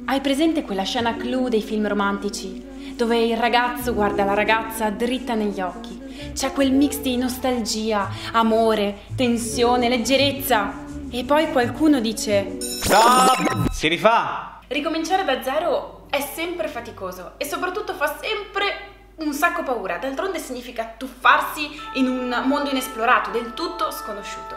Hai presente quella scena clou dei film romantici, dove il ragazzo guarda la ragazza dritta negli occhi? C'è quel mix di nostalgia, amore, tensione, leggerezza. E poi qualcuno dice: Stop! Si rifà! Ricominciare da zero è sempre faticoso e soprattutto fa sempre un sacco paura. D'altronde significa tuffarsi in un mondo inesplorato, del tutto sconosciuto.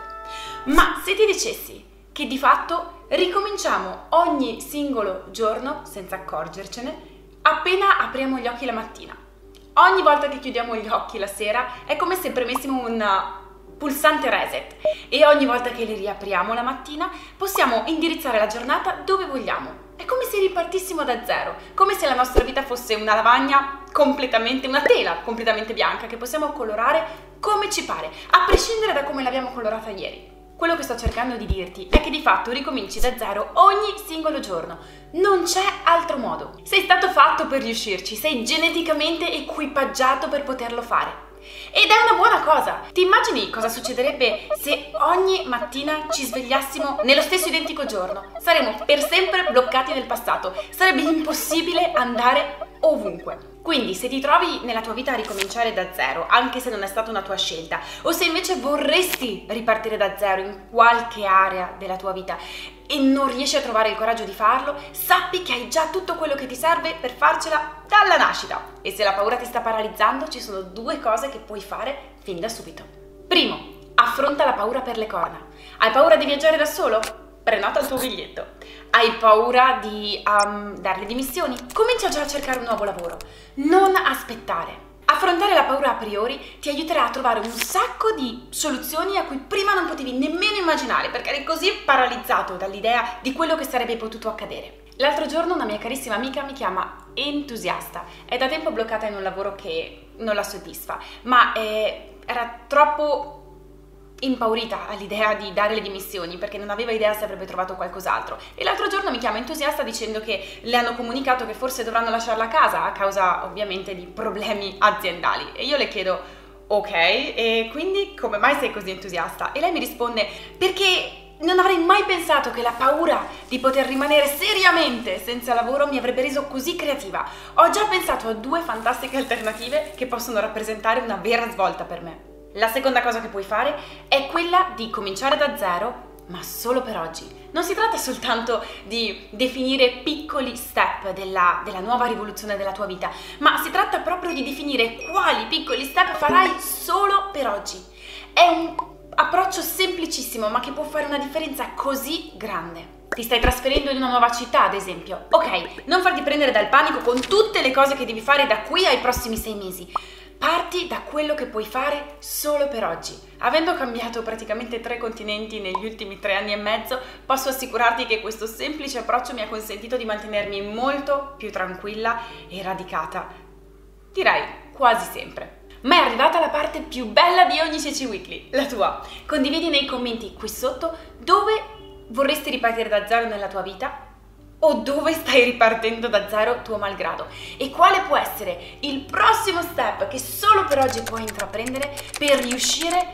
Ma se ti dicessi che di fatto ricominciamo ogni singolo giorno senza accorgercene, appena apriamo gli occhi la mattina, ogni volta che chiudiamo gli occhi la sera, è come se premessimo un pulsante reset e ogni volta che li riapriamo la mattina possiamo indirizzare la giornata dove vogliamo. È come se ripartissimo da zero, come se la nostra vita fosse una lavagna completamente, una tela completamente bianca che possiamo colorare come ci pare, a prescindere da come l'abbiamo colorata ieri. Quello che sto cercando di dirti è che di fatto ricominci da zero ogni singolo giorno. Non c'è altro modo. Sei stato fatto per riuscirci, sei geneticamente equipaggiato per poterlo fare. Ed è una buona cosa. Ti immagini cosa succederebbe se ogni mattina ci svegliassimo nello stesso identico giorno? Saremmo per sempre bloccati nel passato. Sarebbe impossibile andare ovunque. Quindi se ti trovi nella tua vita a ricominciare da zero, anche se non è stata una tua scelta, o se invece vorresti ripartire da zero in qualche area della tua vita e non riesci a trovare il coraggio di farlo, sappi che hai già tutto quello che ti serve per farcela dalla nascita. E se la paura ti sta paralizzando, ci sono due cose che puoi fare fin da subito. Primo, affronta la paura per le corna. Hai paura di viaggiare da solo? Prenota il tuo biglietto. Hai paura di dare le dimissioni? Comincia già a cercare un nuovo lavoro. Non aspettare. Affrontare la paura a priori ti aiuterà a trovare un sacco di soluzioni a cui prima non potevi nemmeno immaginare, perché eri così paralizzato dall'idea di quello che sarebbe potuto accadere. L'altro giorno una mia carissima amica mi chiama entusiasta. È da tempo bloccata in un lavoro che non la soddisfa, ma era troppo impaurita all'idea di dare le dimissioni perché non aveva idea se avrebbe trovato qualcos'altro, e l'altro giorno mi chiama entusiasta dicendo che le hanno comunicato che forse dovranno lasciarla a casa a causa ovviamente di problemi aziendali, e io le chiedo: ok, e quindi come mai sei così entusiasta? E lei mi risponde: perché non avrei mai pensato che la paura di poter rimanere seriamente senza lavoro mi avrebbe reso così creativa. Ho già pensato a due fantastiche alternative che possono rappresentare una vera svolta per me. La seconda cosa che puoi fare è quella di cominciare da zero, ma solo per oggi. Non si tratta soltanto di definire piccoli step della nuova rivoluzione della tua vita, ma si tratta proprio di definire quali piccoli step farai solo per oggi. È un approccio semplicissimo, ma che può fare una differenza così grande. Ti stai trasferendo in una nuova città, ad esempio. Ok, non farti prendere dal panico con tutte le cose che devi fare da qui ai prossimi 6 mesi. Parti da quello che puoi fare solo per oggi. Avendo cambiato praticamente 3 continenti negli ultimi 3 anni e mezzo, posso assicurarti che questo semplice approccio mi ha consentito di mantenermi molto più tranquilla e radicata. Direi quasi sempre. Ma è arrivata la parte più bella di ogni Ceci Weekly, la tua. Condividi nei commenti qui sotto dove vorresti ripartire da zero nella tua vita, o dove stai ripartendo da zero tuo malgrado, e quale può essere il prossimo step che solo per oggi puoi intraprendere per riuscire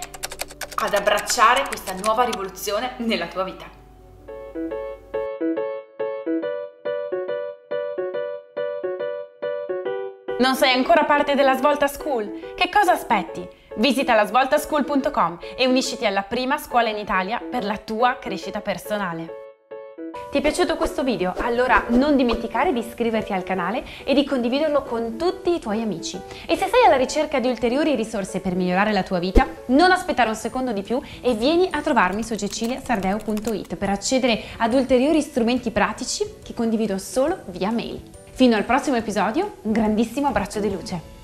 ad abbracciare questa nuova rivoluzione nella tua vita. Non sei ancora parte della Svolta School? Che cosa aspetti? Visita lasvoltaschool.com e unisciti alla prima scuola in Italia per la tua crescita personale. Ti è piaciuto questo video? Allora non dimenticare di iscriverti al canale e di condividerlo con tutti i tuoi amici. E se sei alla ricerca di ulteriori risorse per migliorare la tua vita, non aspettare un secondo di più e vieni a trovarmi su ceciliasardeo.it per accedere ad ulteriori strumenti pratici che condivido solo via mail. Fino al prossimo episodio, un grandissimo abbraccio di luce!